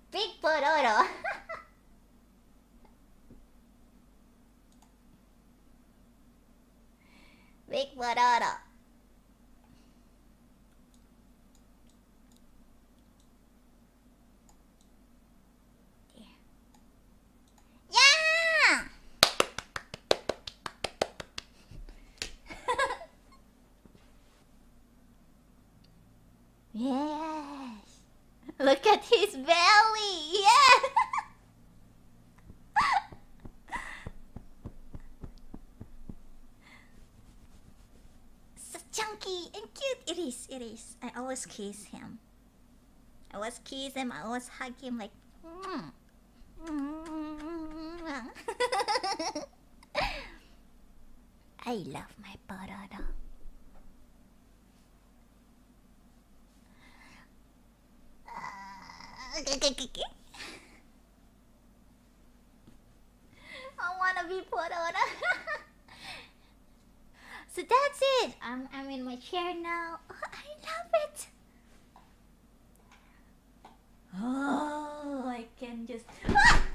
Big pororo. Big pororo. Yeah! Yes. Look at his belly. Yeah. So chunky and cute. It is. It is. I always kiss him. I always kiss him. I always hug him like. I love my pororo. I wanna be pororo. So that's it. I'm in my chair now. Oh, I love it. Oh, I can just. Ah!